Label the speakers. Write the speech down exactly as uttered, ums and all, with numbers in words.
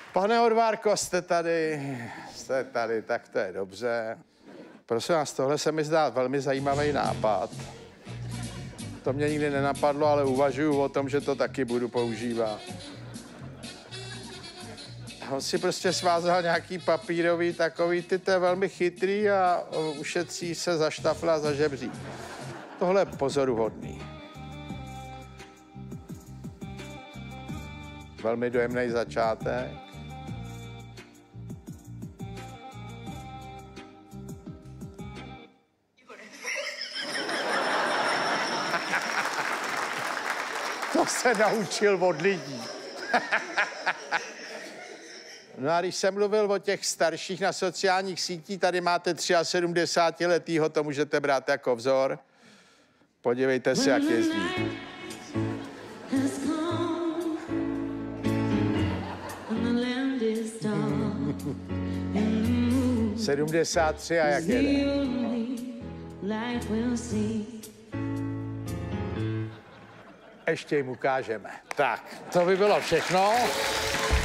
Speaker 1: Pane Odvárko, jste tady, jste tady, tak to je dobře. Prosím vás, tohle se mi zdá velmi zajímavý nápad. To mě nikdy nenapadlo, ale uvažuju o tom, že to taky budu používat. On si prostě svázal nějaký papírový takový, ty to je velmi chytrý a ušetří se za štafla, za žebří. Tohle je pozoruhodný. Velmi dojemný začátek. To se naučil od lidí. No a když jsem mluvil o těch starších na sociálních sítích, tady máte sedmdesátitříletýho, to můžete brát jako vzor. Podívejte se, jak jezdí. sedmdesát tři a jak jede. Ještě jim ukážeme. Tak, to by bylo všechno.